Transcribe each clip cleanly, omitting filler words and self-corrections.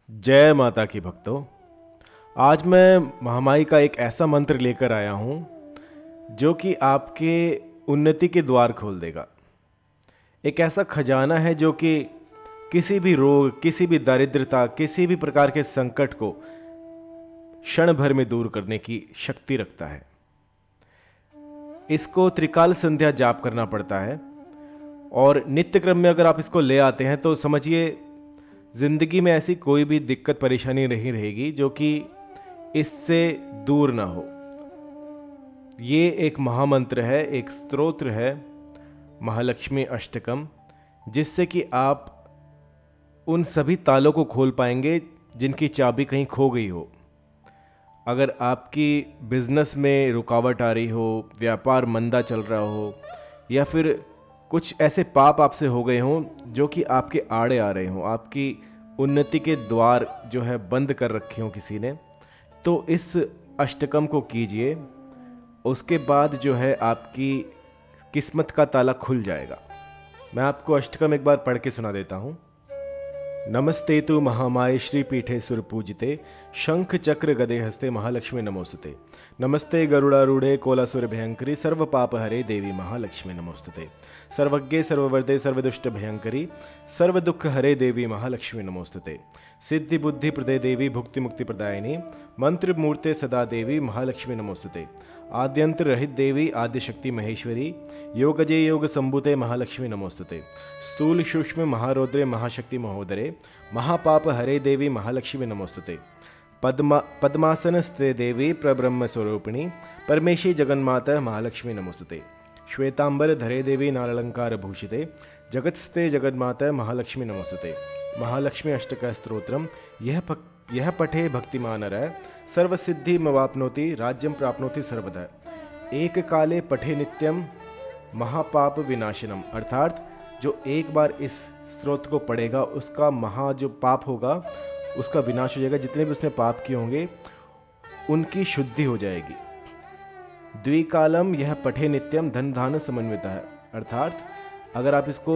जय माता की भक्तों। आज मैं महामाई का एक ऐसा मंत्र लेकर आया हूँ जो कि आपके उन्नति के द्वार खोल देगा। एक ऐसा खजाना है जो कि किसी भी रोग, किसी भी दारिद्रता, किसी भी प्रकार के संकट को क्षण भर में दूर करने की शक्ति रखता है। इसको त्रिकाल संध्या जाप करना पड़ता है और नित्य क्रम में अगर आप इसको ले आते हैं तो समझिए ज़िंदगी में ऐसी कोई भी दिक्कत परेशानी नहीं रहेगी जो कि इससे दूर ना हो। ये एक महामंत्र है, एक स्तोत्र है, महालक्ष्मी अष्टकम, जिससे कि आप उन सभी तालों को खोल पाएंगे जिनकी चाबी कहीं खो गई हो। अगर आपकी बिजनेस में रुकावट आ रही हो, व्यापार मंदा चल रहा हो, या फिर कुछ ऐसे पाप आपसे हो गए हों जो कि आपके आड़े आ रहे हों, आपकी उन्नति के द्वार जो है बंद कर रखे हों किसी ने, तो इस अष्टकम को कीजिए। उसके बाद जो है आपकी किस्मत का ताला खुल जाएगा। मैं आपको अष्टकम एक बार पढ़ के सुना देता हूँ। नमस्ते तु महामाये श्रीपीठे सुरपूजिते शंख चक्र गदे हस्ते महालक्ष्मी नमोस्तुते। नमस्ते गरुड़ारूढ़े कोलासुर भयंकरी सर्व पाप हरे देवी महालक्ष्मी नमोस्तुते। सर्वज्ञे सर्ववर्दे सर्वदुष्ट भयंकरी सर्व दुख हरे देवी महालक्ष्मी नमोस्तुते। सिद्धि बुद्धि प्रदे देवी भुक्ति मुक्ति प्रदायिनी मंत्र मूर्ते सदा देवी महालक्ष्मी नमोस्तुते। आद्यंत रहित देवी आद्यशक्ति महेश्वरी योगजे योग संभुते महालक्ष्मी नमोस्तुते। स्थूल सूक्ष्म महारौद्रे महाशक्ति महोदरे महापाप हरे देवी महालक्ष्मी नमोस्तुते। पद्मासन स्थे देवी प्रब्रह्म स्वरूपिणी परमेशी जगन्माता महालक्ष्मी नमोस्तुते। श्वेतांबर धरे देवी नालंकार भूषिते जगत्स्ते जगन्माता महालक्ष्मी नमोस्तुते। महालक्ष्मी अष्टक स्तोत्रम यह पठे भक्तिमान नरः सर्वसिद्धि मवाप्नोति राज्यम प्राप्नोति सर्वदा। एक काले पठे नित्यम महापाप विनाशनम, अर्थात जो एक बार इस स्तोत्र को पढ़ेगा उसका जो पाप होगा उसका विनाश हो जाएगा। जितने भी उसने पाप किए होंगे उनकी शुद्धि हो जाएगी। द्विकालम यह पठे नित्यम धन धान समन्विता है, अर्थात अगर आप इसको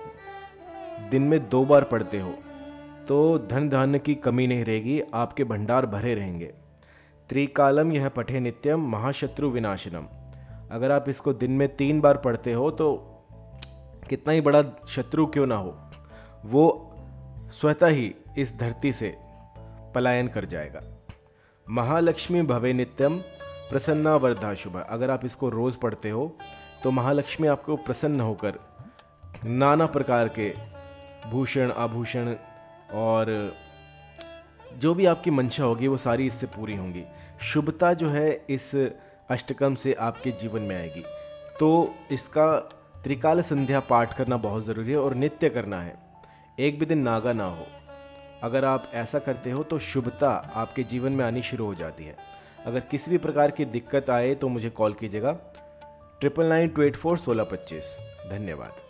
दिन में 2 बार पढ़ते हो तो धन धान्य की कमी नहीं रहेगी, आपके भंडार भरे रहेंगे। त्रिकालम यह पठे नित्यम महाशत्रु विनाशनम, अगर आप इसको दिन में 3 बार पढ़ते हो तो कितना ही बड़ा शत्रु क्यों ना हो वो स्वतः ही इस धरती से पलायन कर जाएगा। महालक्ष्मी भवे नित्यम प्रसन्ना वरदा शुभ, अगर आप इसको रोज़ पढ़ते हो तो महालक्ष्मी आपको प्रसन्न होकर नाना प्रकार के भूषण आभूषण और जो भी आपकी मंशा होगी वो सारी इससे पूरी होंगी। शुभता जो है इस अष्टकम से आपके जीवन में आएगी। तो इसका त्रिकाल संध्या पाठ करना बहुत ज़रूरी है और नित्य करना है, एक भी दिन नागा ना हो। अगर आप ऐसा करते हो तो शुभता आपके जीवन में आनी शुरू हो जाती है। अगर किसी भी प्रकार की दिक्कत आए तो मुझे कॉल कीजिएगा 9992841625। धन्यवाद।